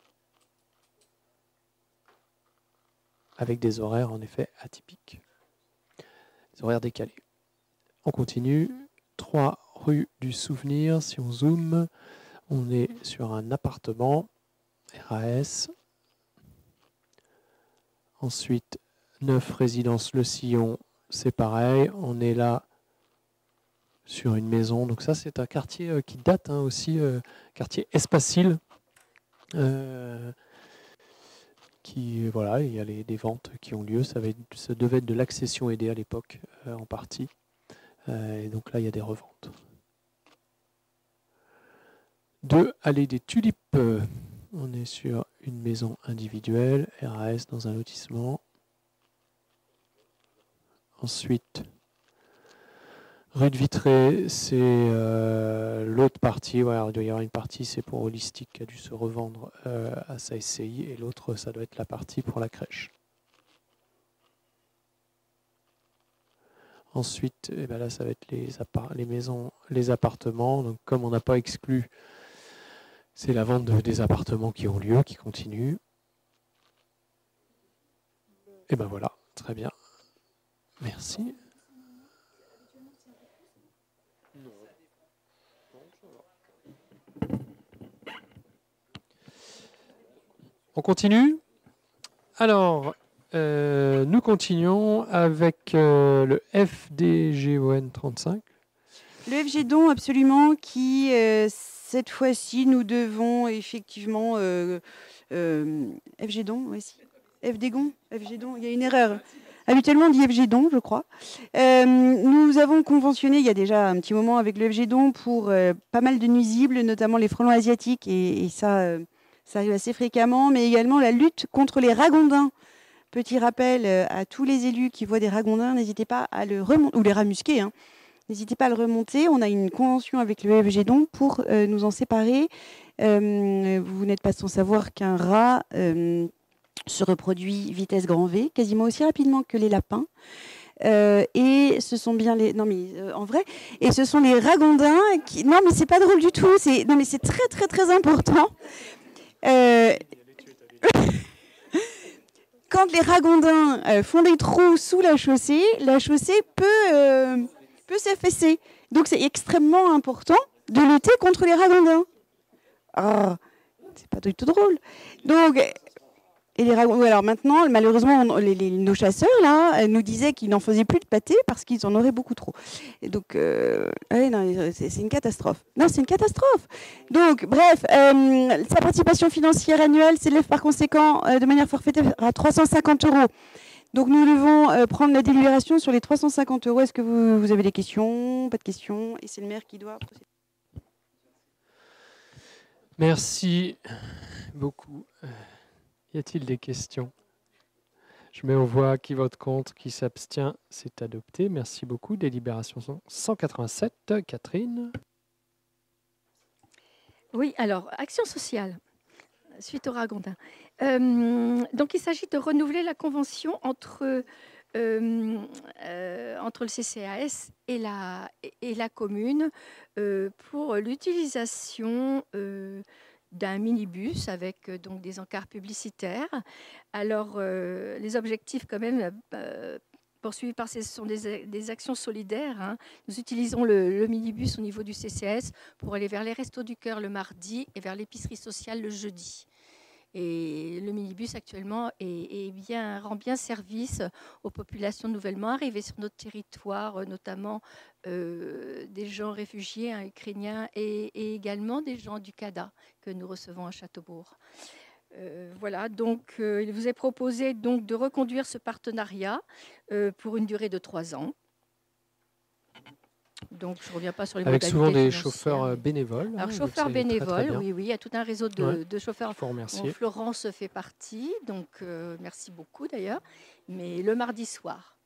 Avec des horaires en effet atypiques. Des horaires décalés. On continue. trois rue du Souvenir. Si on zoome, on est sur un appartement R A S. Ensuite, neuf résidence Le Sillon, c'est pareil. On est là sur une maison. Donc ça, c'est un quartier euh, qui date hein, aussi, euh, quartier Espacil. Euh, qui, voilà, il y a les, des ventes qui ont lieu. Ça, va être, ça devait être de l'accession aidée à l'époque, euh, en partie. Euh, et donc là, il y a des reventes. Deux, allée des Tulipes. On est sur une maison individuelle, R A S dans un lotissement. Ensuite, rue de Vitré, c'est euh, l'autre partie. Ouais, alors il doit y avoir une partie, c'est pour Holistique qui a dû se revendre euh, à sa S C I. Et l'autre, ça doit être la partie pour la crèche. Ensuite, eh ben là, ça va être les, les maisons, les appartements. Donc, comme on n'a pas exclu, c'est la vente de, des appartements qui ont lieu, qui continuent. Et ben voilà, très bien. Merci. On continue. Alors, euh, nous continuons avec euh, le F D G O N trente-cinq. Le F G Don, absolument, qui, euh, cette fois-ci, nous devons effectivement... Euh, euh, F G Don, oui, si. F D G O N, F G Don, il y a une erreur. Habituellement, on dit F G Don, je crois. Euh, nous avons conventionné, il y a déjà un petit moment, avec le F G Don pour euh, pas mal de nuisibles, notamment les frelons asiatiques, et, et ça, euh, ça arrive assez fréquemment, mais également la lutte contre les ragondins. Petit rappel euh, à tous les élus qui voient des ragondins, n'hésitez pas à le remonter, ou les rats musqués, hein. N'hésitez pas à le remonter. On a une convention avec le F G Don pour euh, nous en séparer. Euh, vous n'êtes pas sans savoir qu'un rat euh, se reproduit vitesse grand V, quasiment aussi rapidement que les lapins. Euh, et ce sont bien les... Non, mais euh, en vrai... Et ce sont les ragondins qui... Non, mais c'est pas drôle du tout. C'est... Non, mais c'est très, très, très important. Euh... Quand les ragondins euh, font des trous sous la chaussée, la chaussée peut... Euh... peut s'affaisser. Donc c'est extrêmement important de lutter contre les ragondins. Ah, c'est pas du tout drôle. Donc, et les ragondins, alors maintenant, malheureusement, on, les, les, nos chasseurs là nous disaient qu'ils n'en faisaient plus de pâté parce qu'ils en auraient beaucoup trop. Et donc, euh, ouais, non, c'est, c'est une catastrophe. Non, c'est une catastrophe. Donc, bref, euh, sa participation financière annuelle s'élève par conséquent euh, de manière forfaitaire à trois cent cinquante euros. Donc nous devons euh, prendre la délibération sur les trois cent cinquante euros. Est-ce que vous, vous avez des questions? Pas de questions? Et c'est le maire qui doit procéder. Merci beaucoup. Y a-t-il des questions? Je mets aux voix qui vote contre, qui s'abstient. C'est adopté. Merci beaucoup. Délibération cent quatre-vingt-sept. Catherine. Oui, alors, action sociale, suite au ragondin. Euh, donc, il s'agit de renouveler la convention entre, euh, euh, entre le C C A S et la, et la commune euh, pour l'utilisation euh, d'un minibus avec euh, donc des encarts publicitaires. Alors, euh, les objectifs, quand même, euh, poursuivis par ces ce sont des, des actions solidaires. Hein. Nous utilisons le, le minibus au niveau du C C S pour aller vers les Restos du Cœur le mardi et vers l'épicerie sociale le jeudi. Et le minibus actuellement est, est bien, rend bien service aux populations nouvellement arrivées sur notre territoire, notamment euh, des gens réfugiés, hein, ukrainiens, et, et également des gens du C A D A que nous recevons à Châteaubourg. Euh, voilà, donc euh, il vous est proposé donc de reconduire ce partenariat euh, pour une durée de trois ans. Donc, je ne reviens pas sur les Avec modalités souvent des financières. chauffeurs bénévoles. Alors, hein, chauffeurs bénévoles, très, très oui, oui, il y a tout un réseau de, ouais, de chauffeurs. Il faut remercier. Bon, Florence fait partie, donc euh, merci beaucoup d'ailleurs. Mais le mardi soir.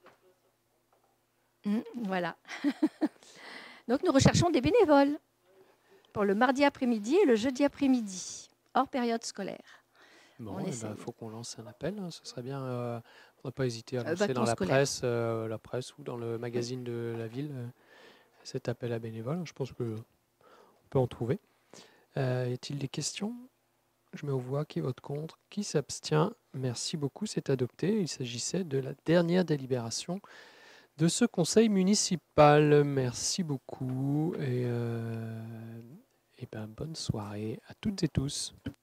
Mmh, voilà. Donc, nous recherchons des bénévoles pour le mardi après-midi et le jeudi après-midi, hors période scolaire. Bon, il bah, faut qu'on lance un appel. Hein. Ce serait bien. Euh, on ne va pas hésiter à lancer euh, dans la scolaire. presse, euh, la presse ou dans le magazine de la ville euh, cet appel à bénévoles. Je pense qu'on peut en trouver. Euh, y a-t-il des questions? Je mets aux voix qui vote contre, qui s'abstient. Merci beaucoup, c'est adopté. Il s'agissait de la dernière délibération de ce conseil municipal. Merci beaucoup et, euh, et ben, bonne soirée à toutes et tous.